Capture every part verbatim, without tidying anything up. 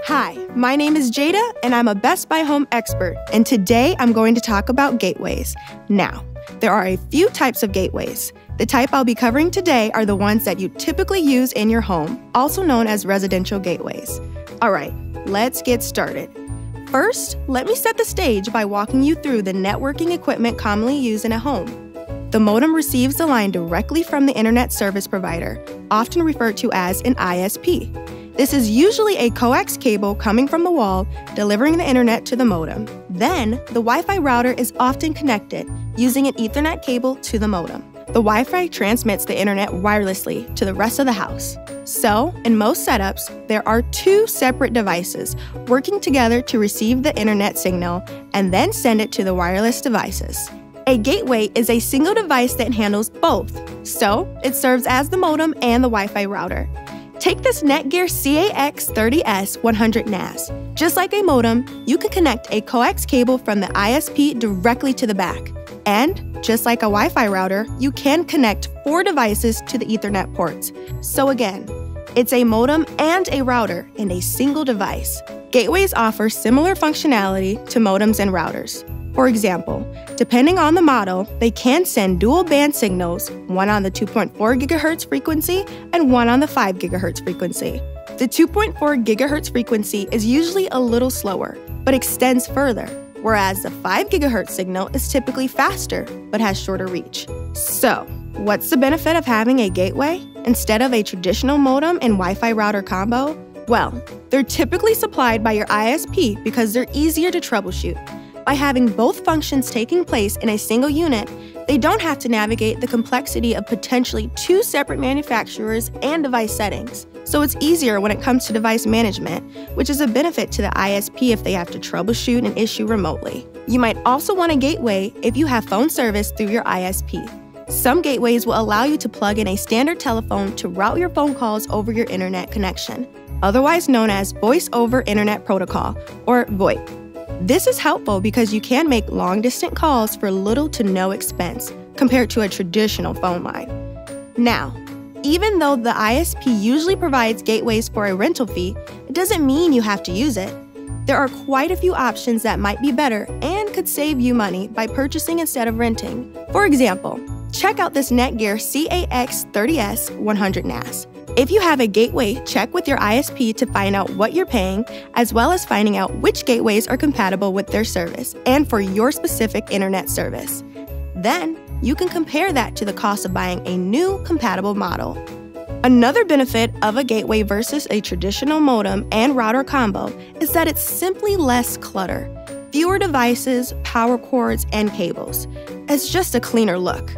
Hi, my name is Jada, and I'm a Best Buy home expert, and today I'm going to talk about gateways. Now, there are a few types of gateways. The type I'll be covering today are the ones that you typically use in your home, also known as residential gateways. All right, let's get started. First, let me set the stage by walking you through the networking equipment commonly used in a home. The modem receives the line directly from the internet service provider, often referred to as an I S P. This is usually a coax cable coming from the wall, delivering the internet to the modem. Then, the Wi-Fi router is often connected, using an Ethernet cable to the modem. The Wi-Fi transmits the internet wirelessly to the rest of the house. So, in most setups, there are two separate devices working together to receive the internet signal and then send it to the wireless devices. A gateway is a single device that handles both, so it serves as the modem and the Wi-Fi router. Take this Netgear C A X thirty S one hundred N A S. Just like a modem, you can connect a coax cable from the I S P directly to the back. And, just like a Wi-Fi router, you can connect four devices to the Ethernet ports. So again, it's a modem and a router in a single device. Gateways offer similar functionality to modems and routers. For example, depending on the model, they can send dual-band signals, one on the two point four gigahertz frequency and one on the five gigahertz frequency. The two point four gigahertz frequency is usually a little slower, but extends further, whereas the five gigahertz signal is typically faster, but has shorter reach. So, what's the benefit of having a gateway instead of a traditional modem and Wi-Fi router combo? Well, they're typically supplied by your I S P because they're easier to troubleshoot. By having both functions taking place in a single unit, they don't have to navigate the complexity of potentially two separate manufacturers and device settings. So it's easier when it comes to device management, which is a benefit to the I S P if they have to troubleshoot an issue remotely. You might also want a gateway if you have phone service through your I S P. Some gateways will allow you to plug in a standard telephone to route your phone calls over your internet connection, otherwise known as Voice over Internet Protocol, or VoIP. This is helpful because you can make long-distance calls for little to no expense compared to a traditional phone line. Now, even though the I S P usually provides gateways for a rental fee, it doesn't mean you have to use it. There are quite a few options that might be better and could save you money by purchasing instead of renting. For example, check out this Netgear C A X thirty S one hundred N A S. If you have a gateway, check with your I S P to find out what you're paying, as well as finding out which gateways are compatible with their service and for your specific internet service. Then, you can compare that to the cost of buying a new compatible model. Another benefit of a gateway versus a traditional modem and router combo is that it's simply less clutter. Fewer devices, power cords, and cables. It's just a cleaner look.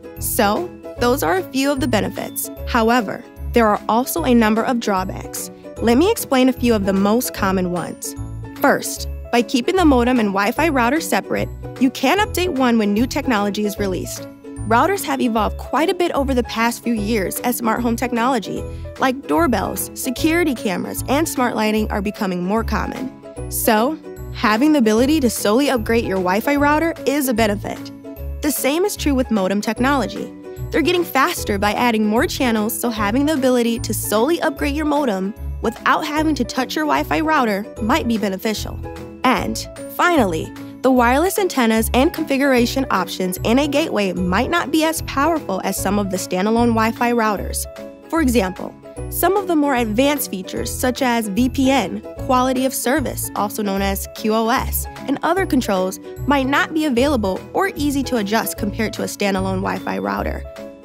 So, those are a few of the benefits. However, there are also a number of drawbacks. Let me explain a few of the most common ones. First, by keeping the modem and Wi-Fi router separate, you can update one when new technology is released. Routers have evolved quite a bit over the past few years as smart home technology, like doorbells, security cameras, and smart lighting are becoming more common. So, having the ability to solely upgrade your Wi-Fi router is a benefit. The same is true with modem technology. They're getting faster by adding more channels, so having the ability to solely upgrade your modem without having to touch your Wi-Fi router might be beneficial. And finally, the wireless antennas and configuration options in a gateway might not be as powerful as some of the standalone Wi-Fi routers. For example, some of the more advanced features such as V P N, quality of service, also known as Q o S, and other controls might not be available or easy to adjust compared to a standalone Wi-Fi router.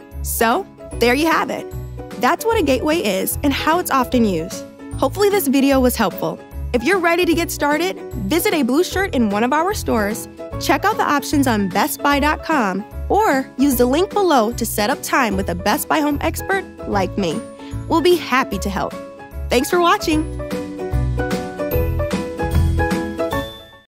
So, there you have it. That's what a gateway is and how it's often used. Hopefully this video was helpful. If you're ready to get started, visit a blue shirt in one of our stores, check out the options on best buy dot com, or use the link below to set up time with a Best Buy home expert like me. We'll be happy to help. Thanks for watching.